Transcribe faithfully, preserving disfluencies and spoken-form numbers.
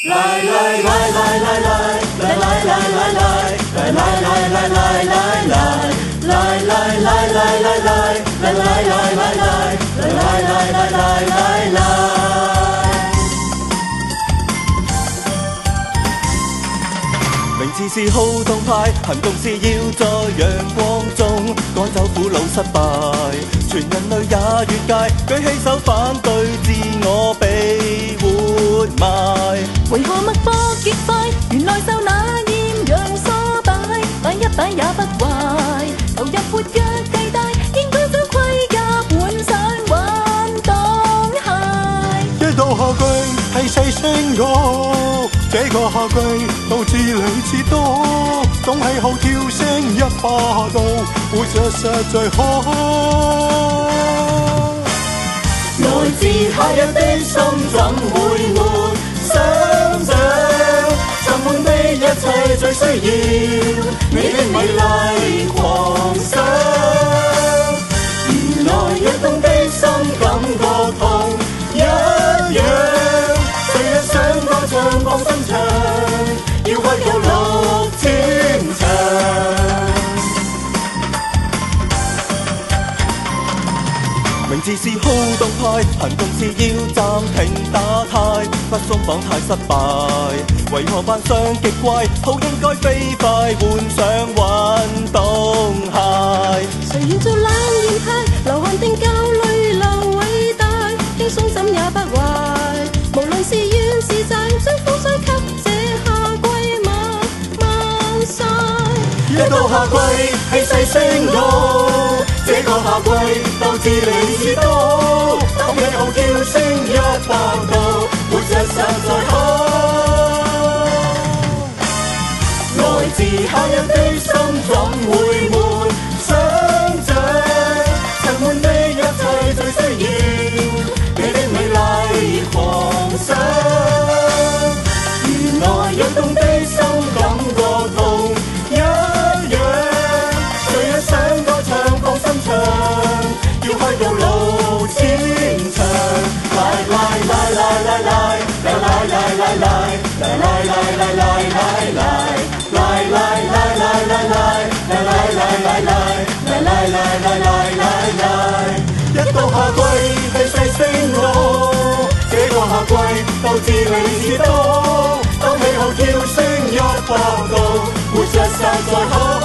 来来来来来来来来来来来来来来来来来来。来来来来来来来来来来来来来来来来来。名字是好動派，行動是要在陽光中趕走苦惱失敗。全人類也越界，舉起手反對自我被活埋。 為何脈搏極快？原來受那豔陽唆擺，擺一擺也不壞。投入活躍地帶，應該早盔甲換上運動鞋。 一到夏季係細聲講，這個夏季導致你似多，總氣候跳升一百度，活着實在好。 來自夏日的心怎會沒想像？沉悶的一切最需要你的美麗狂想。原來躍動的心感覺同一樣，誰人想歌唱放心唱，要開到六千場。名字是好動派，行動是要暫停打呔，不鬆綁太失敗。為何扮相極怪，好應該飛快換上運動鞋。 誰願做冷豔派，流汗定教淚流偉大，輕鬆怎也不壞。無論是怨是賺，將風霜給這夏季抹抹晒。 一到夏季氣勢升高，這個夏季鬥志你似多，當氣候跳升一百度，活着實在好。來自夏日的心怎會沒想像？沉悶的一切最需要你的美麗狂想。原來躍動的心感覺同一樣，誰人想歌唱放心唱，要開到六千場。來來來來來來來來來來來來來來來來來來。來來來來來來來來來來來來來來來來。一到夏季氣勢升高，這個夏季鬥志你似多，當氣候跳升一百度，活着實在好。